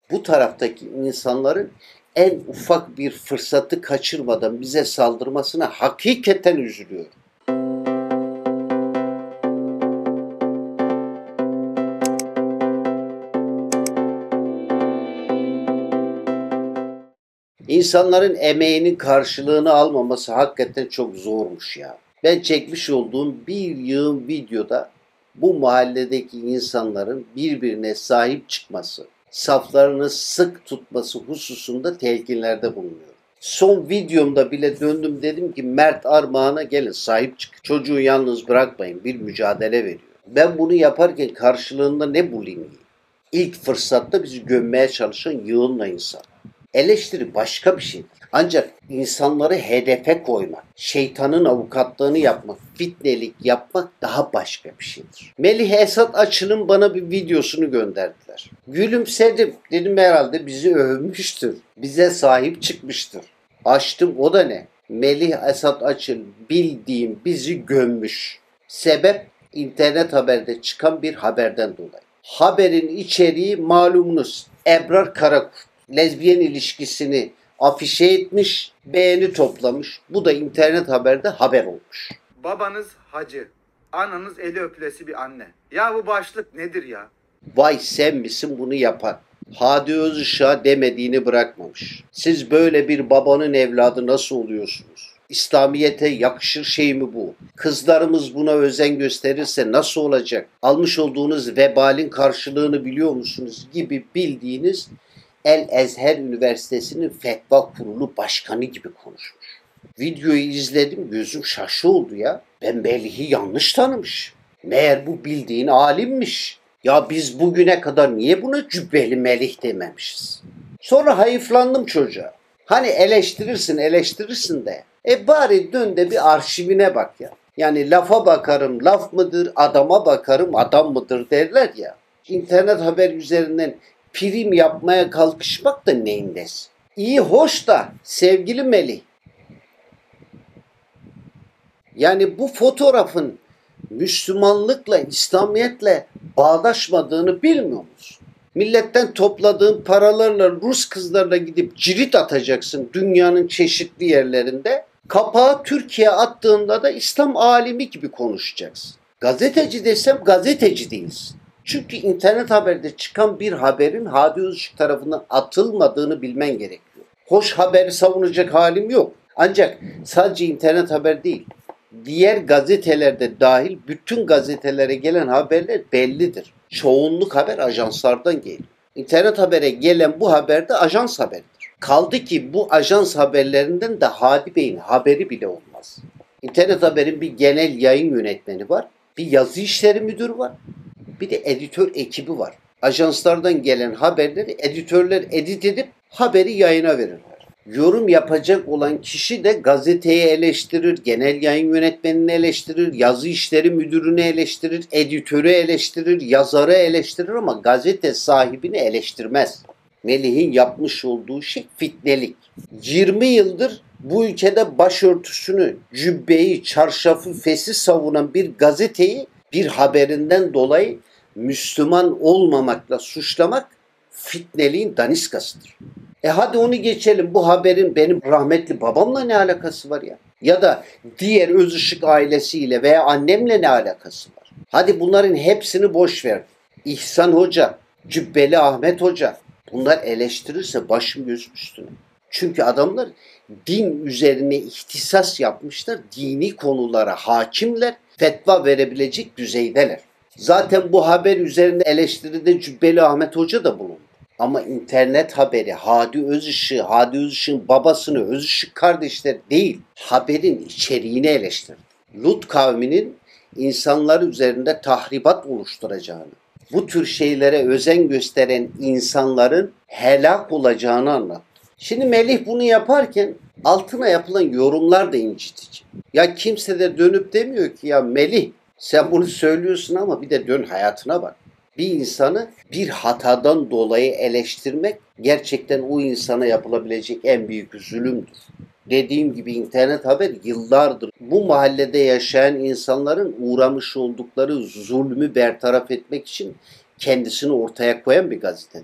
bu taraftaki insanların en ufak bir fırsatı kaçırmadan bize saldırmasına hakikaten üzülüyorum. İnsanların emeğinin karşılığını almaması hakikaten çok zormuş ya. Ben çekmiş olduğum bir yığın videoda bu mahalledeki insanların birbirine sahip çıkması, saflarını sık tutması hususunda telkinlerde bulunuyorum. Son videomda bile döndüm, dedim ki Mert Armağan'a gelin sahip çıkın. Çocuğu yalnız bırakmayın, bir mücadele veriyor. Ben bunu yaparken karşılığında ne bulayım? İlk fırsatta bizi gömmeye çalışan yığınla insan. Eleştiri başka bir şeydir. Ancak insanları hedefe koymak, şeytanın avukatlığını yapmak, fitnelik yapmak daha başka bir şeydir. Melih Esat Açıl'ın bana bir videosunu gönderdiler. Gülümsedim. Dedim herhalde bizi övmüştür. Bize sahip çıkmıştır. Açtım, o da ne? Melih Esat Açıl bildiğim bizi gömmüş. Sebep internet haberde çıkan bir haberden dolayı. Haberin içeriği malumunuz Ebrar Karakurt lezbiyen ilişkisini afişe etmiş, beğeni toplamış. Bu da internet haberde haber olmuş. Babanız hacı, ananız eli öpülesi bir anne. Ya bu başlık nedir ya? Vay sen misin bunu yapan? Hadi Özışık'a demediğini bırakmamış. Siz böyle bir babanın evladı nasıl oluyorsunuz? İslamiyet'e yakışır şey mi bu? Kızlarımız buna özen gösterirse nasıl olacak? Almış olduğunuz vebalin karşılığını biliyor musunuz? Gibi bildiğiniz El Ezher Üniversitesi'nin Fetva Kurulu Başkanı gibi konuşmuş. Videoyu izledim, gözüm şaşı oldu ya. Ben Melih'i yanlış tanımış. Meğer bu bildiğin alimmiş. Ya biz bugüne kadar niye buna Cübbeli Melih dememişiz? Sonra hayıflandım çocuğa. Hani eleştirirsin de. Bari dön de bir arşivine bak ya. Yani lafa bakarım laf mıdır, adama bakarım adam mıdır derler ya. İnternet haber üzerinden prim yapmaya kalkışmak da neyin nesi? İyi hoş da sevgili Melih. Yani bu fotoğrafın Müslümanlıkla, İslamiyetle bağdaşmadığını bilmiyor musun? Milletten topladığın paralarla Rus kızlarla gidip cirit atacaksın dünyanın çeşitli yerlerinde. Kapağı Türkiye attığında da İslam alimi gibi konuşacaksın. Gazeteci desem gazeteci değilsin. Çünkü internet haberde çıkan bir haberin Hadi Özışık tarafından atılmadığını bilmen gerekiyor. Hoş haberi savunacak halim yok. Ancak sadece internet haber değil, diğer gazetelerde dahil bütün gazetelere gelen haberler bellidir. Çoğunluk haber ajanslardan geliyor. İnternet habere gelen bu haber de ajans haberidir. Kaldı ki bu ajans haberlerinden de Hadi Bey'in haberi bile olmaz. İnternet haberin bir genel yayın yönetmeni var, bir yazı işleri müdürü var, bir de editör ekibi var. Ajanslardan gelen haberleri editörler edit edip haberi yayına verirler. Yorum yapacak olan kişi de gazeteyi eleştirir, genel yayın yönetmenini eleştirir, yazı işleri müdürünü eleştirir, editörü eleştirir, yazarı eleştirir ama gazete sahibini eleştirmez. Melih'in yapmış olduğu şey fitnelik. 20 yıldır bu ülkede başörtüsünü, cübbeyi, çarşafı, fesi savunan bir gazeteyi bir haberinden dolayı Müslüman olmamakla suçlamak fitneliğin daniskasıdır. Hadi onu geçelim. Bu haberin benim rahmetli babamla ne alakası var ya? Ya da diğer Özışık ailesiyle veya annemle ne alakası var? Hadi bunların hepsini boş ver. İhsan Hoca, Cübbeli Ahmet Hoca bunlar eleştirirse başım gözüm üstüne. Çünkü adamlar din üzerine ihtisas yapmışlar. Dini konulara hakimler. Fetva verebilecek düzeydeler. Zaten bu haber üzerinde eleştiride Cübbeli Ahmet Hoca da bulundu. Ama internet haberi Hadi Özışık'ın babasını Özışık kardeşler değil, haberin içeriğini eleştirdi. Lut kavminin insanlar üzerinde tahribat oluşturacağını, bu tür şeylere özen gösteren insanların helak olacağını anlattı. Şimdi Melih bunu yaparken altına yapılan yorumlar da incitici. Ya kimse de dönüp demiyor ki ya Melih sen bunu söylüyorsun ama bir de dön hayatına bak. Bir insanı bir hatadan dolayı eleştirmek gerçekten o insana yapılabilecek en büyük zulümdür. Dediğim gibi internet haber yıllardır bu mahallede yaşayan insanların uğramış oldukları zulmü bertaraf etmek için kendisini ortaya koyan bir gazetedir.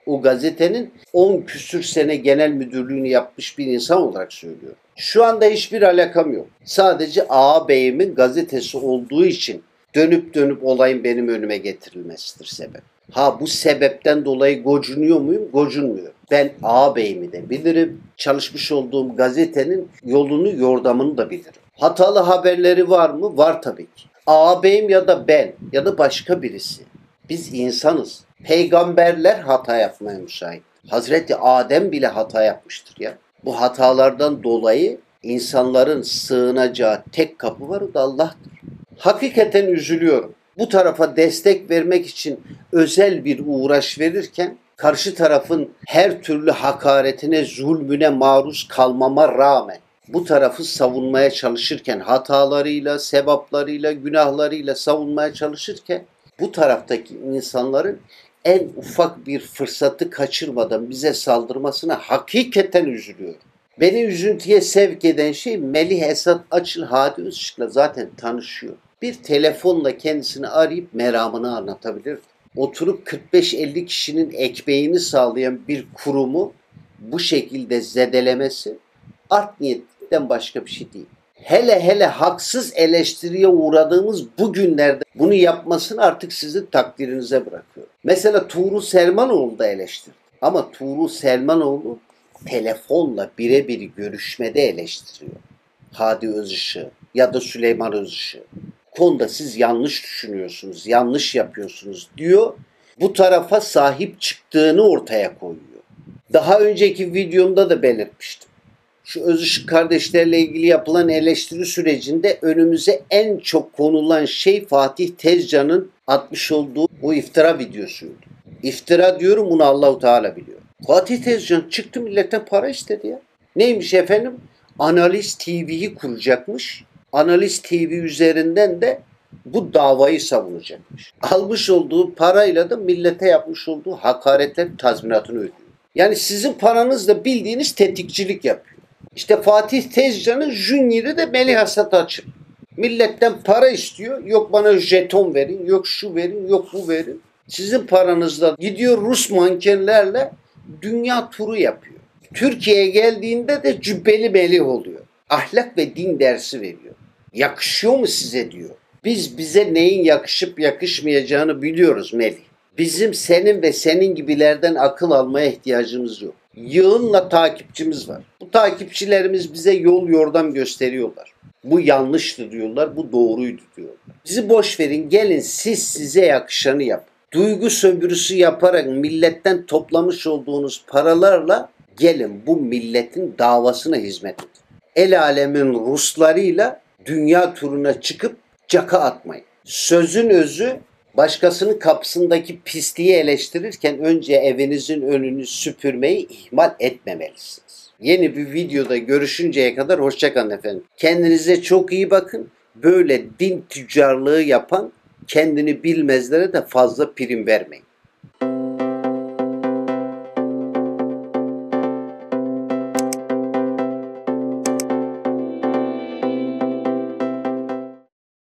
O gazetenin 10 küsür sene genel müdürlüğünü yapmış bir insan olarak söylüyorum. Şu anda hiçbir alakam yok. Sadece ağabeyimin gazetesi olduğu için dönüp dönüp olayın benim önüme getirilmesidir sebep. Ha bu sebepten dolayı gocunuyor muyum? Gocunmuyorum. Ben ağabeyimi de bilirim. Çalışmış olduğum gazetenin yolunu yordamını da bilirim. Hatalı haberleri var mı? Var tabii ki. Ağabeyim ya da ben ya da başka birisi. Biz insanız. Peygamberler hata yapmaya müsait. Hazreti Adem bile hata yapmıştır ya. Bu hatalardan dolayı insanların sığınacağı tek kapı var, o da Allah'tır. Hakikaten üzülüyorum. Bu tarafa destek vermek için özel bir uğraş verirken karşı tarafın her türlü hakaretine, zulmüne maruz kalmama rağmen bu tarafı savunmaya çalışırken, hatalarıyla, sevaplarıyla, günahlarıyla savunmaya çalışırken bu taraftaki insanların en ufak bir fırsatı kaçırmadan bize saldırmasına hakikaten üzülüyorum. Beni üzüntüye sevk eden şey Melih Esat Açıl Hadi Özışık'la zaten tanışıyor. Bir telefonla kendisini arayıp meramını anlatabilir. Oturup 45-50 kişinin ekmeğini sağlayan bir kurumu bu şekilde zedelemesi art niyetten başka bir şey değil. Hele hele haksız eleştiriye uğradığımız bu günlerde bunu yapmasını artık sizin takdirinize bırakıyorum. Mesela Tuğrul Selmanoğlu da eleştirdi. Ama Tuğrul Selmanoğlu telefonla birebir görüşmede eleştiriyor Hadi Özışık'ı ya da Süleyman Özışık'ı. Konuda siz yanlış düşünüyorsunuz, yanlış yapıyorsunuz diyor. Bu tarafa sahip çıktığını ortaya koyuyor. Daha önceki videomda da belirtmiştim. Şu Özışık kardeşlerle ilgili yapılan eleştiri sürecinde önümüze en çok konulan şey Fatih Tezcan'ın atmış olduğu bu iftira videosuydu. İftira diyorum, bunu Allahu Teala biliyor. Fatih Tezcan çıktı milletten para istedi ya. Neymiş efendim? Analiz TV'yi kuracakmış. Analiz TV üzerinden de bu davayı savunacakmış. Almış olduğu parayla da millete yapmış olduğu hakaretlerin tazminatını ödüyor. Yani sizin paranızla bildiğiniz tetikçilik yapıyor. İşte Fatih Tezcan'ın jünyeri de Melih Esat Açıl. Milletten para istiyor. Yok bana jeton verin, yok şu verin, yok bu verin. Sizin paranızla gidiyor Rus mankenlerle dünya turu yapıyor. Türkiye'ye geldiğinde de cübbeli Melih oluyor. Ahlak ve din dersi veriyor. Yakışıyor mu size diyor. Biz bize neyin yakışıp yakışmayacağını biliyoruz Melih. Bizim senin ve senin gibilerden akıl almaya ihtiyacımız yok. Yığınla takipçimiz var. Bu takipçilerimiz bize yol yordam gösteriyorlar. Bu yanlıştı diyorlar, bu doğruydu diyorlar. Bizi boş verin, gelin siz size yakışanı yapın. Duygu sömürüsü yaparak milletten toplamış olduğunuz paralarla gelin bu milletin davasına hizmet edin. El alemin Ruslarıyla dünya turuna çıkıp caka atmayın. Sözün özü, başkasının kapısındaki pisliği eleştirirken önce evinizin önünü süpürmeyi ihmal etmemelisiniz. Yeni bir videoda görüşünceye kadar hoşça kalın efendim. Kendinize çok iyi bakın. Böyle din tüccarlığı yapan kendini bilmezlere de fazla prim vermeyin.